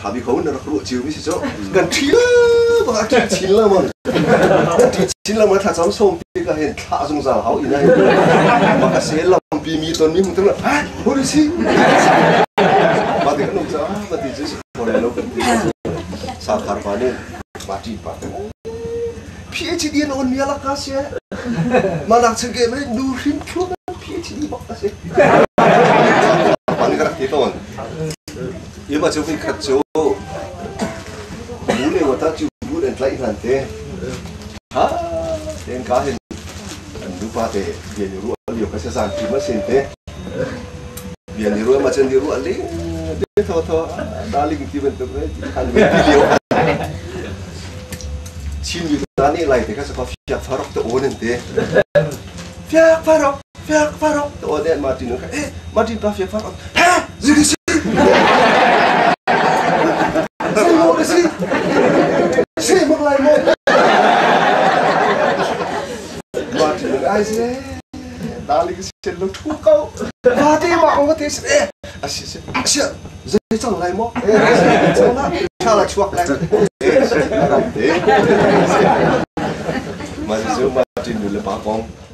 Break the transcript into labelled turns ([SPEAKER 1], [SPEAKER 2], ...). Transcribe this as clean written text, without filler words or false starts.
[SPEAKER 1] 사비 거운 나라 그로 지우미시죠. 그러니까 튀어 막 질라만 질라만 다 좀 소음비가 해 타중상 하고 이나이 막 셀람 비미던 미문들 아 뭐지? 맞아 놈자 맞지 저 보내로 사카르바네 마티 파트 PhD 는 언니라 가시에 마나 저게 왜 누림 표는 PhD 먹다시 만가락 대던 이마 저기 갔죠 물에 왔다 주 물에 라이한테 아 땡가hen 누파테 비엔으로 알리오 가세산 피마센테 비엔으로 마찬디로 알리 데토토 달링 티벤토 한 비디오 진유단이 라이트 가서 커피 파럭도 오는데 파럭 또 어디 마틴은 마틴 커피 파럭 하 지리시 뭐지 시 먹라이 뭐 마틴은 아이세 달링 셀로 투고 바디 막고 테스 아시시 dễ chẳng lại mó chẳng là cha là chuộc lại mà giờ mà trên người là bà con